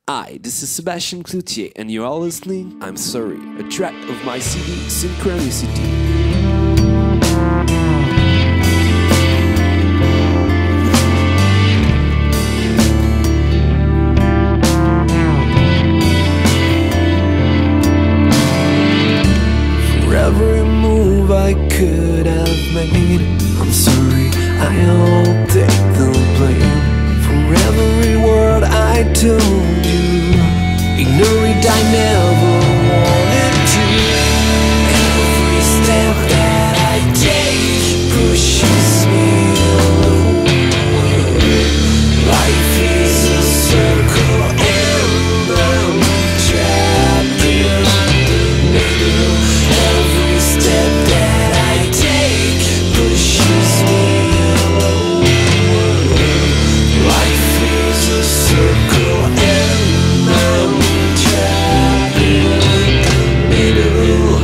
Hi, this is Sebastian Cloutier, and you are listening I'm Sorry, a track of my CD Synchronicity. For every move I could have made, I'm sorry, I'll take the blame. For every word I told you, ignore it, I never wanted to. Every step that I take pushes me alone. Life is a circle and I'm trapped in the middle. Every step that I take pushes me alone. Life is a circle and I'm trapped in the middle.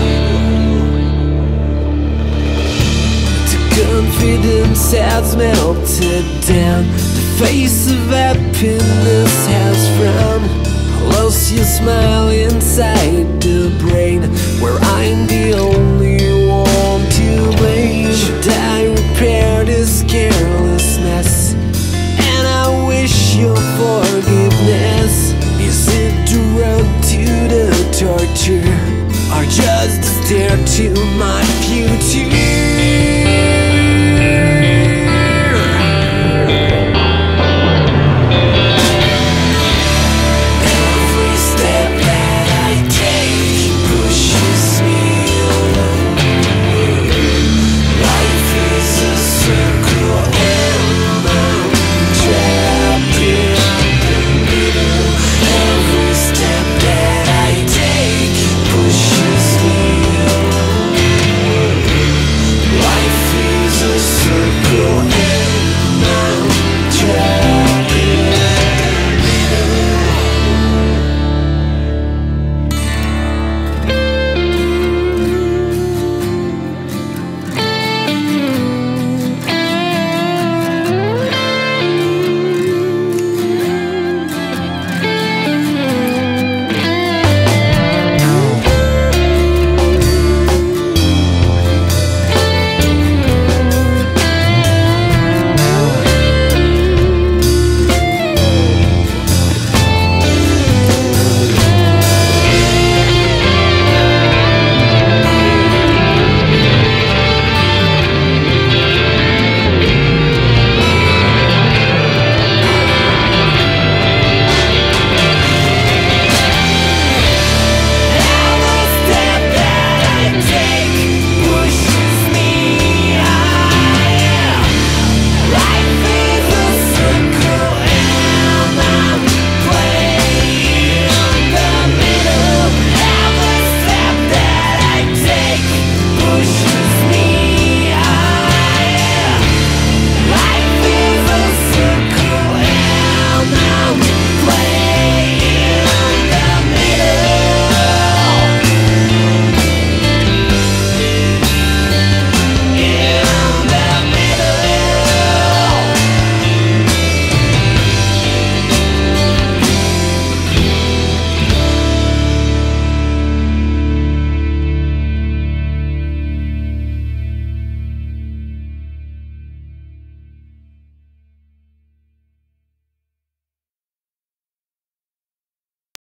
The confidence has melted down, the face of happiness has frowned. I lost your smile inside the brain, where I'm the only one to blame. Should I repair this carelessness? And I wish your forgiveness. Is it the road to the torture, or just a stair to my future?